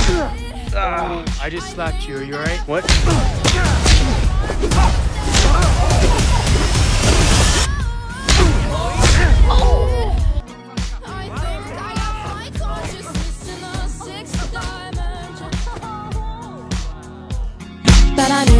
I just slapped you. Are you alright? What? But I knew